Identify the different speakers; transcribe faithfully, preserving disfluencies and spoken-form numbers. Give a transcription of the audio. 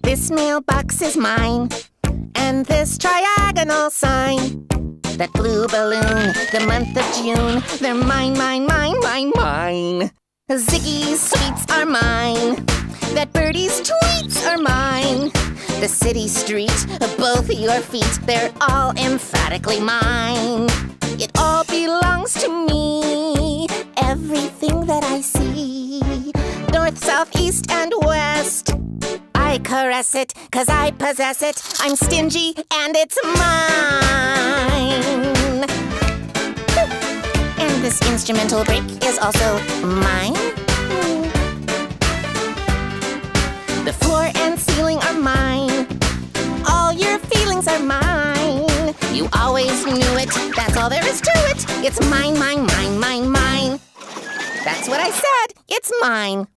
Speaker 1: This mailbox is mine, and this triagonal sign. That blue balloon, the month of June, they're mine, mine, mine, mine, mine. Ziggy's sweets are mine. That birdie's tweets are mine. The city street, both your feet, they're all emphatically mine. It all belongs to me, everything that I see. North, south, east, and west. I caress it, 'cause I possess it. I'm stingy, and it's mine. And this instrumental break is also mine. The floor and ceiling are mine. All your feelings are mine. You always knew it, that's all there is to it. It's mine, mine, mine, mine, mine. That's what I said, it's mine.